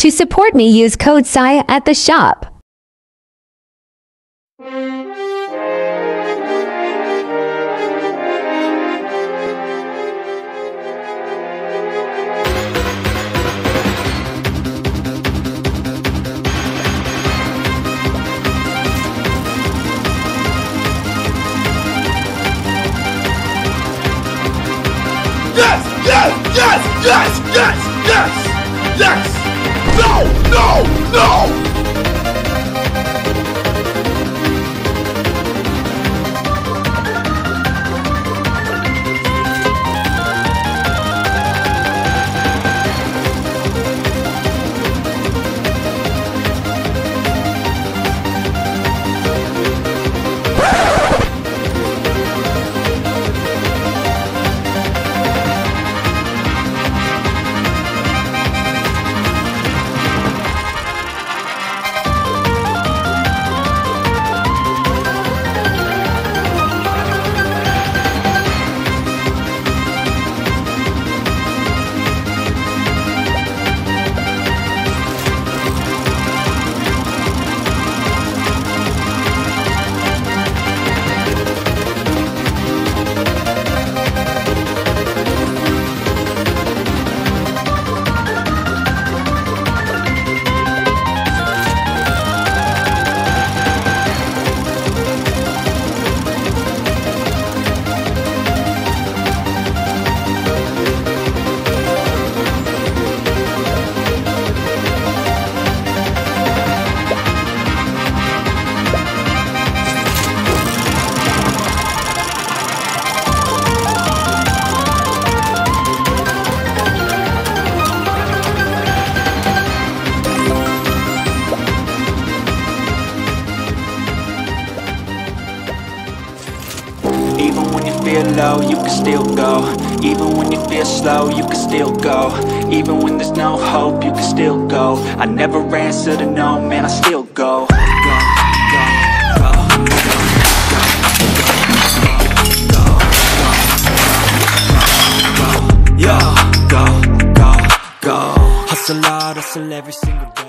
To support me, use code Sai at the shop. Yes! Yes! Yes! Yes! Yes! Yes! Yes! No! No! No! Even when you feel low, you can still go. Even when you feel slow, you can still go. Even when there's no hope, you can still go. I never answer to no, man, I still go. Go, go, go, go. Hustle hard, hustle every single day.